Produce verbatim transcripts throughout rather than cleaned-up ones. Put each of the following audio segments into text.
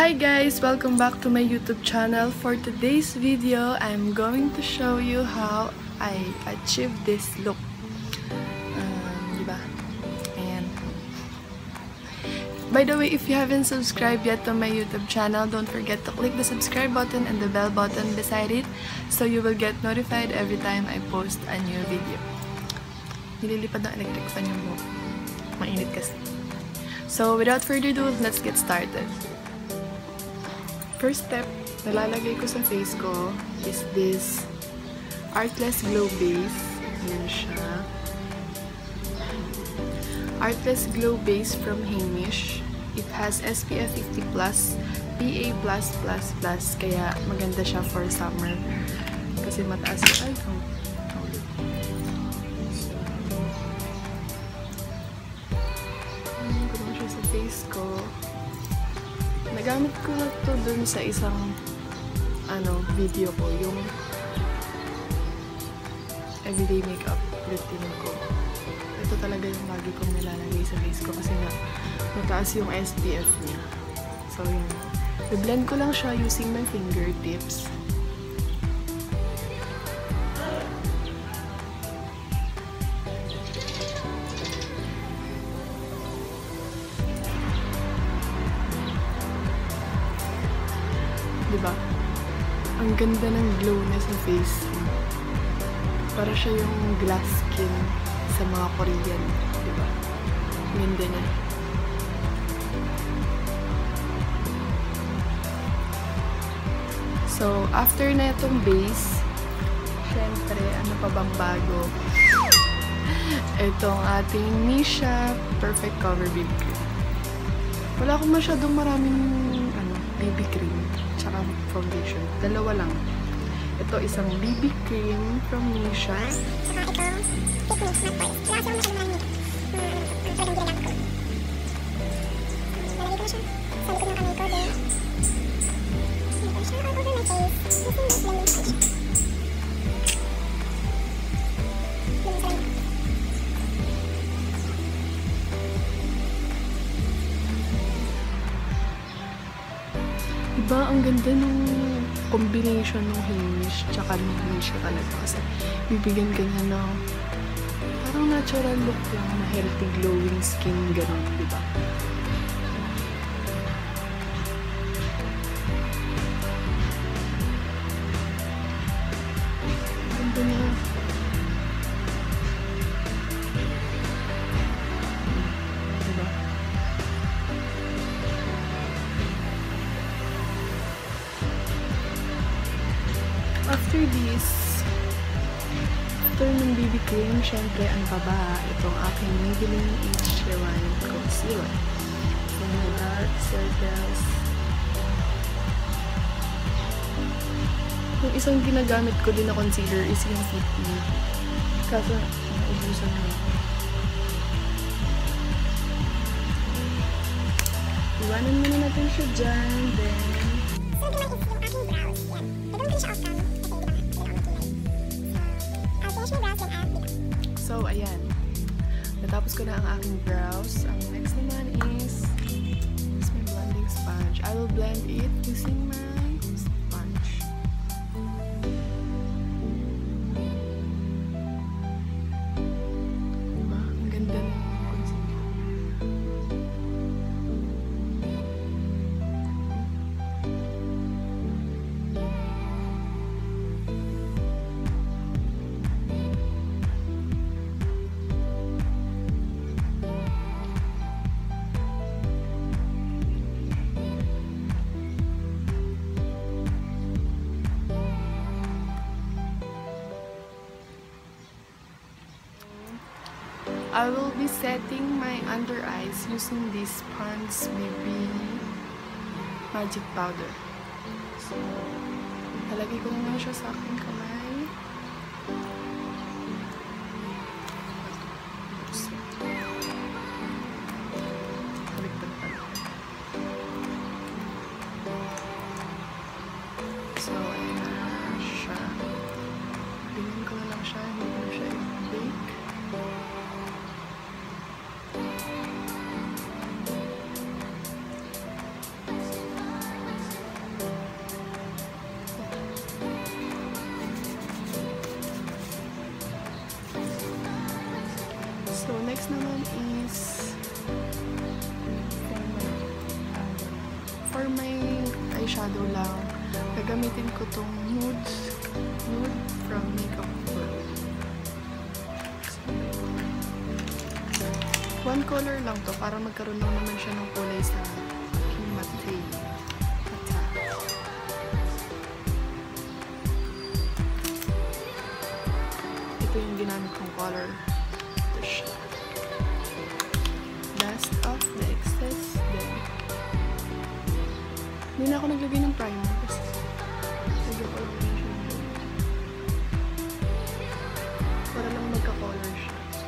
Hi guys! Welcome back to my YouTube channel. For today's video, I'm going to show you how I achieved this look. Um, diba? Ayan. By the way, if you haven't subscribed yet to my YouTube channel, don't forget to click the subscribe button and the bell button beside it so you will get notified every time I post a new video. Nililipad ng electric fan yung buhok. Mainit kasi. So, without further ado, let's get started. First step, nalalagay ko sa face ko is this Artless Glow Base. Ayan siya. Artless Glow Base from Heimish. It has S P F fifty plus, P A plus plus plus, kaya maganda siya for summer. Kasi mataas yung ay, oh. Ayan ko siya sa face ko. Nagamit ko na to dun sa isang ano, video ko, yung everyday makeup routine ko. Ito talaga yung lagi kong nilalagay sa face ko kasi nga mataas yung S P F niya. So yun. I-blend ko lang siya using my fingertips. Diba? Ang ganda ng glow niya sa face. Para siya yung glass skin sa mga Korean. Diba? Ganda niya. So, after na itong base, syempre, ano pa bang bago? Itong ating Missha Perfect Cover B B Cream. Wala akong masyadong maraming ano, B B cream tsaka foundation. Dalawa lang. Ito isang B B cream from Missha. Saka ito, Fit Mix Matte Polish. Wala siyang masyadong maraming ang talagang ginamit ko. Lalagay ko na siya sa likod ng kamay ko din. Lalagay ko siya all over my face. Using this blending sponge. Blending sa rin. Diba, ang ganda nung combination ng Heimish tsaka ng Missha talaga kasi bibigyan ka niya ng parang natural look lang na healthy glowing skin, gano'n, diba? Ganda niya. Diba? After this, after ng B B cream, syempre ang baba, itong aking Maybelline Age Rewind Concealer. So, mga dark circles. Yung isang ginagamit ko din na concealer is yung Fit Me. Kaso, naubusan na yun. Iwanan muna natin siya dyan, then So, naman is yung aking brows. Yan. I don't finish off cam. So, ayan. Natapos ko na ang aking brows. Ang next naman is is my blending sponge. I will blend it using my sponge. Diba? Ang ganda ng concealer. I will be setting my under eyes using this Pond's B B Magic Powder. So, halagay ko naman siya sa aking kamay. Baliktad pala. So, ayan na siya. Tingnan ko na lang siya, hindi ko siya i-bake. So, next naman is for my eyeshadow lang, gagamitin ko tong nudes, nude from Makeup World. One color lang to, para magkaroon lang naman siya ng kulay sa aking mata. Mata. Ito yung ginamit kong color. Ito siya. Dust off the excess. Then, hindi na ako naglagay ng primer kasi lagyan ko lang yung shadow. Para lang magka-color siya.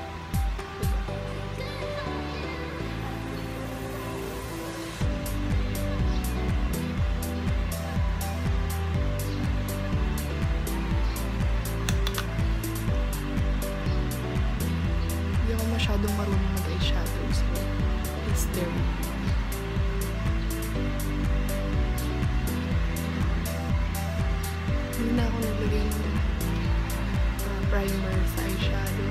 Masyadong marunong mag-eyeshadow, so please bear with me. Hindi na ako naglagay ng uh, primer sa eyeshadow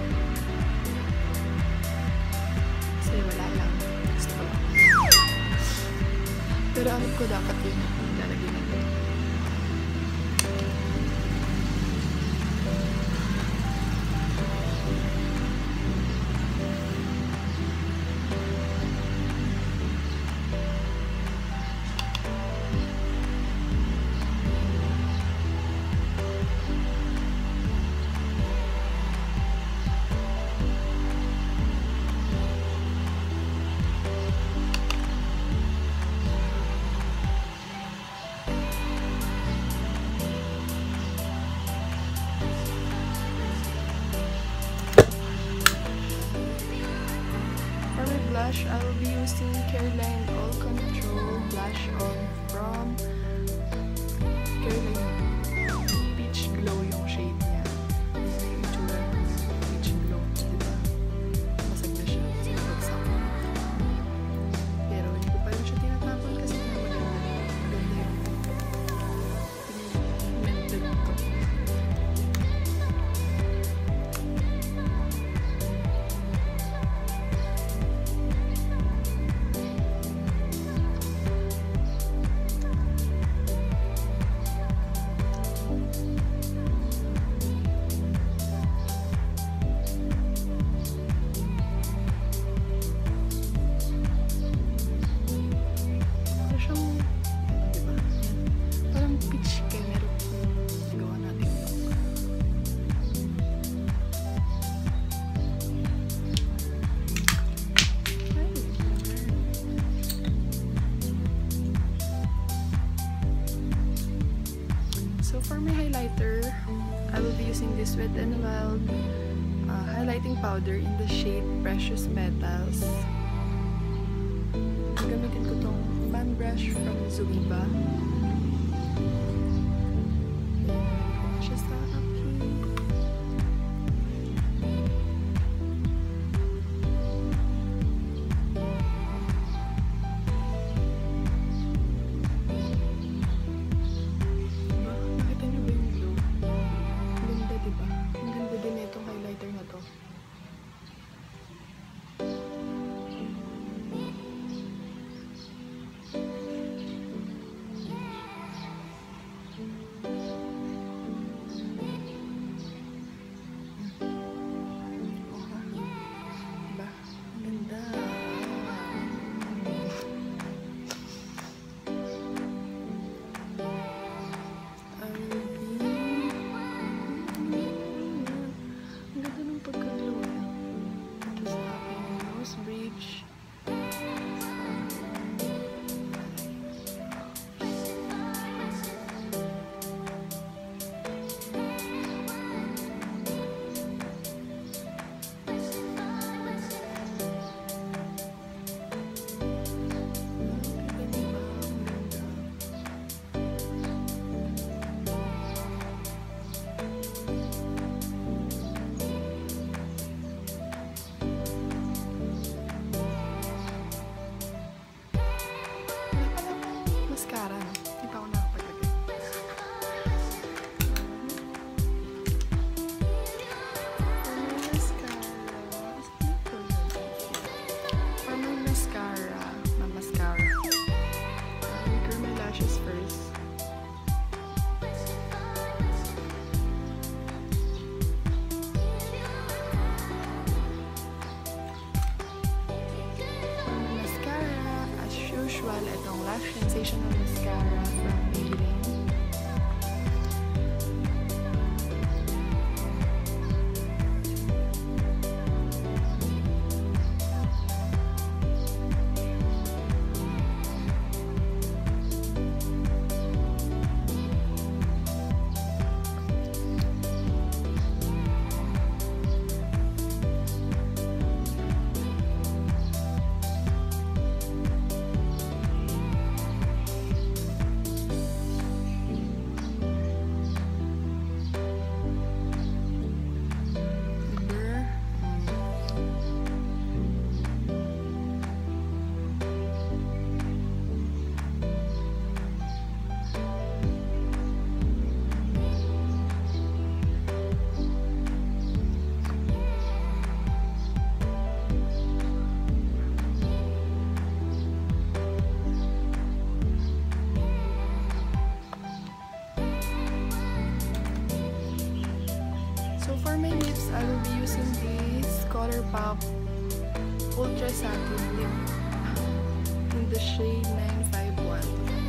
kasi wala lang, gusto ko lang. Pero alam ko dapat yun lalagay natin. Blush, I will be using Careline All Control Blush On from Careline. Peach Glow yung shade niya. Itsura Peach Glow, diba? Masag na siya. Bagsak. Pero hindi ko pa rin siya tinatapon kasi na maganda. Maganda yung pigmented ko. So for my highlighter, I will be using this Wet n Wild uh, highlighting powder in the shade Precious Metals. Gamitin ko tong fan brush from Zoeva. Siya sa akin. Lash Sensational Mascara from Maybelline. For my lips, I will be using this ColourPop Ultra Satin Lip in the shade nine five one.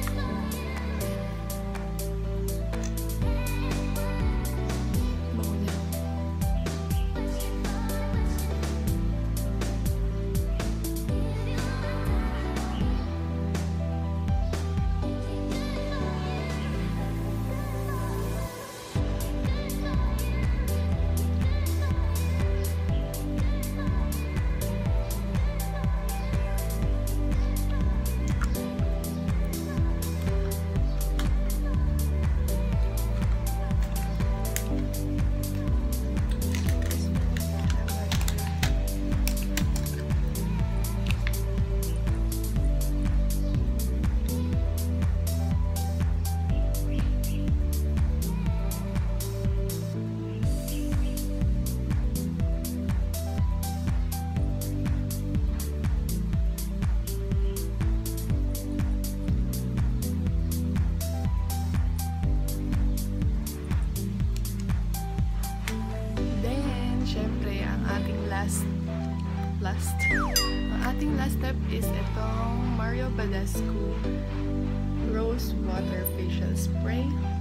last last ang ating last step is itong Mario Badescu Rose Water Facial Spray.